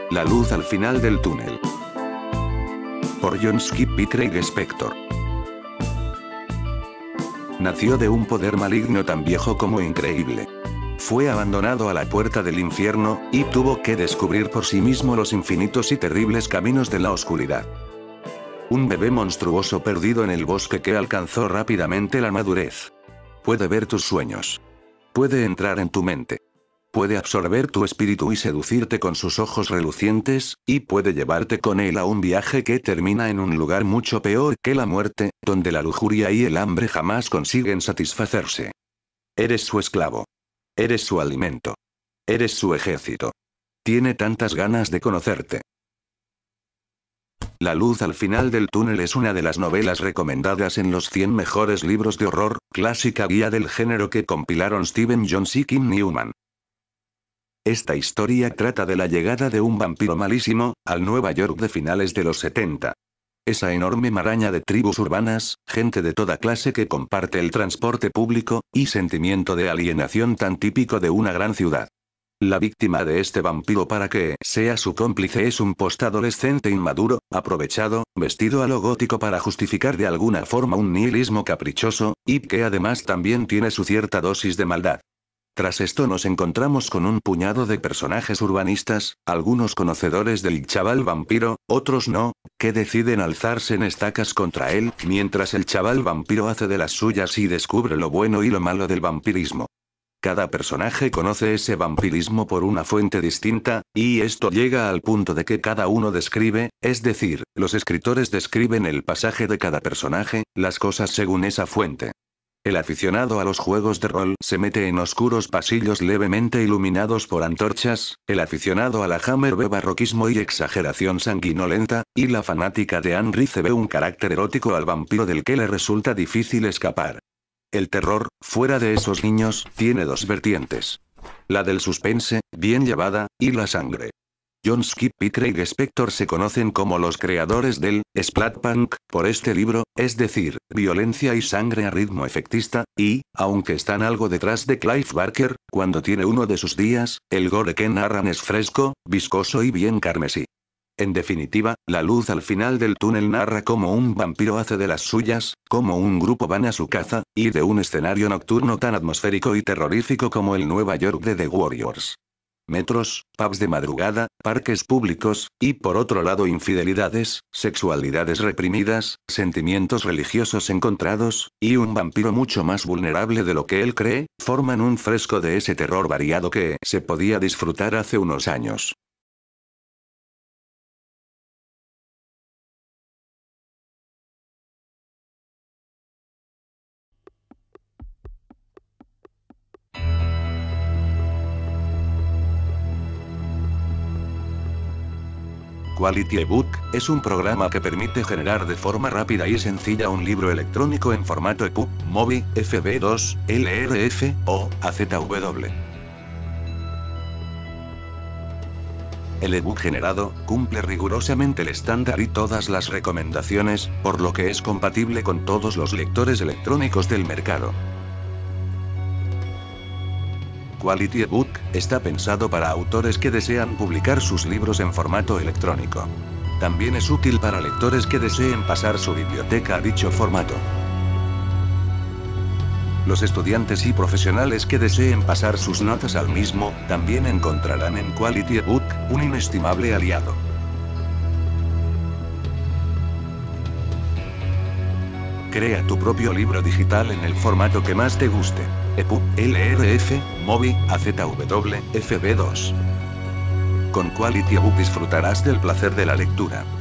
La luz al final del túnel. Por John Skip y Craig Spector. Nació de un poder maligno tan viejo como increíble. Fue abandonado a la puerta del infierno, y tuvo que descubrir por sí mismo los infinitos y terribles caminos de la oscuridad. Un bebé monstruoso perdido en el bosque que alcanzó rápidamente la madurez. Puede ver tus sueños. Puede entrar en tu mente. Puede absorber tu espíritu y seducirte con sus ojos relucientes, y puede llevarte con él a un viaje que termina en un lugar mucho peor que la muerte, donde la lujuria y el hambre jamás consiguen satisfacerse. Eres su esclavo. Eres su alimento. Eres su ejército. Tiene tantas ganas de conocerte. La luz al final del túnel es una de las novelas recomendadas en los 100 mejores libros de horror, clásica guía del género que compilaron Stephen Jones y Kim Newman. Esta historia trata de la llegada de un vampiro malísimo, al Nueva York de finales de los 70. Esa enorme maraña de tribus urbanas, gente de toda clase que comparte el transporte público, y sentimiento de alienación tan típico de una gran ciudad. La víctima de este vampiro para que sea su cómplice es un postadolescente inmaduro, aprovechado, vestido a lo gótico para justificar de alguna forma un nihilismo caprichoso, y que además también tiene su cierta dosis de maldad. Tras esto nos encontramos con un puñado de personajes urbanistas, algunos conocedores del chaval vampiro, otros no, que deciden alzarse en estacas contra él, mientras el chaval vampiro hace de las suyas y descubre lo bueno y lo malo del vampirismo. Cada personaje conoce ese vampirismo por una fuente distinta, y esto llega al punto de que cada uno describe, es decir, los escritores describen el pasaje de cada personaje, las cosas según esa fuente. El aficionado a los juegos de rol se mete en oscuros pasillos levemente iluminados por antorchas, el aficionado a la Hammer ve barroquismo y exageración sanguinolenta, y la fanática de Anne Rice ve un carácter erótico al vampiro del que le resulta difícil escapar. El terror, fuera de esos niños, tiene dos vertientes. La del suspense, bien llevada, y la sangre. John Skip y Craig Spector se conocen como los creadores del splatpunk por este libro, es decir, violencia y sangre a ritmo efectista, y, aunque están algo detrás de Clive Barker, cuando tiene uno de sus días, el gore que narran es fresco, viscoso y bien carmesí. En definitiva, la luz al final del túnel narra cómo un vampiro hace de las suyas, cómo un grupo van a su caza, y de un escenario nocturno tan atmosférico y terrorífico como el Nueva York de The Warriors. Metros, pubs de madrugada, parques públicos, y por otro lado infidelidades, sexualidades reprimidas, sentimientos religiosos encontrados, y un vampiro mucho más vulnerable de lo que él cree, forman un fresco de ese terror variado que se podía disfrutar hace unos años. Quality eBook es un programa que permite generar de forma rápida y sencilla un libro electrónico en formato EPUB, MOBI, FB2, LRF o AZW. El ebook generado cumple rigurosamente el estándar y todas las recomendaciones, por lo que es compatible con todos los lectores electrónicos del mercado. Quality eBook está pensado para autores que desean publicar sus libros en formato electrónico. También es útil para lectores que deseen pasar su biblioteca a dicho formato. Los estudiantes y profesionales que deseen pasar sus notas al mismo, también encontrarán en Quality eBook un inestimable aliado. Crea tu propio libro digital en el formato que más te guste. EPUB, LRF, MOBI, AZW, FB2. Con Quality eBook disfrutarás del placer de la lectura.